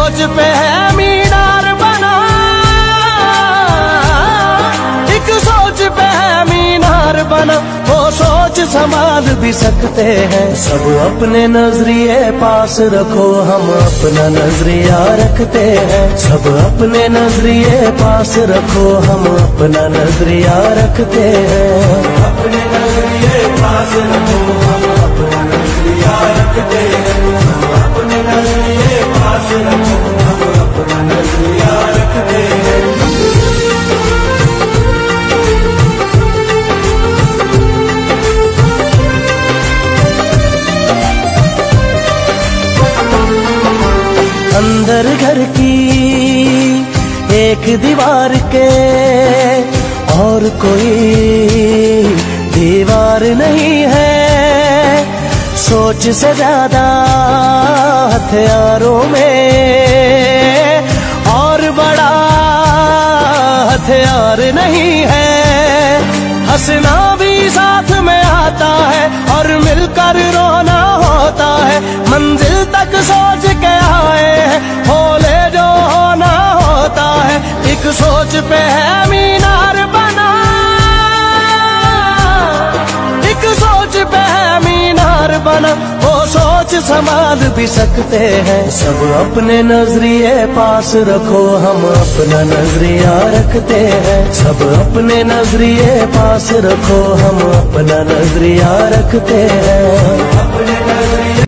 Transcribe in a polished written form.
सोच पे है मीनार बना, एक सोच पे है मीनार बना, वो सोच संभाल भी सकते हैं। सब अपने नजरिए पास रखो, हम अपना नजरिया रखते हैं। सब अपने नजरिए पास रखो, हम अपना नजरिया रखते हैं। अपने नजरिए पास रखो, हम अपना नजरिया रखते हैं। अपने नजरिए पास रखो, हम अपना नजरिया रखते हैं। अंदर घर की एक दीवार के और कोई दीवार नहीं है। सोच से ज्यादा हथियारों में और बड़ा हथियार नहीं है। हंसना भी साथ में आता है और मिलकर रोना होता है। मंजिल तक सोच के आए हैं, भोले जो होना होता है। एक सोच पे है मीनार बना, एक सोच पे है मीनार बना, वो सोच संभाल भी सकते हैं। सब अपने नजरिए पास रखो, हम अपना नजरिया रखते हैं। सब अपने नजरिए पास रखो, हम अपना नजरिया रखते हैं। अपने